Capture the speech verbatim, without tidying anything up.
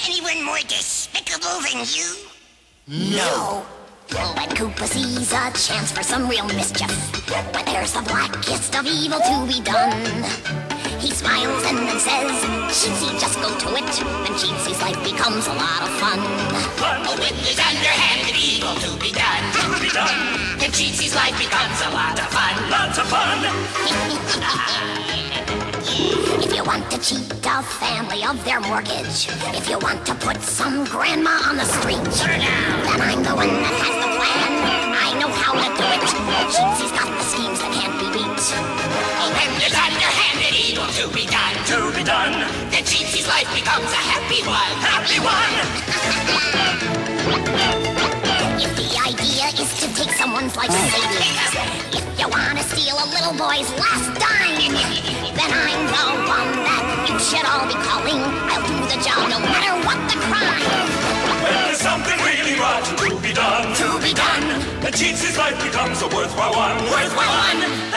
anyone more despicable than you? No. But Koopa sees a chance for some real mischief when there's the blackest of evil to be done. He smiles and then says, Sheepsy, just go to it. Then Sheepsy's life becomes a lot of fun. Oh, with his underhanded evil to be done, to be done. Then Sheepsy's life becomes a lot of fun, lots of fun. If you want to cheat a family of their mortgage, if you want to put some grandma on the street, then I'm the one that has the plan. I know how to do it. Sheepsy's got the schemes that can't be beat. Oh, when there's underhanded evil to be done, to be done, then Sheepsy's life becomes a happy one, happy one. If the idea is to take someone's life savings, if you want to steal a little boy's last dime, then I'm the one that you should all be calling. I'll do the job no matter what the crime. When there's something really rotten to be done, To be done, then Sheepsy's life becomes a worthwhile one, worthwhile one.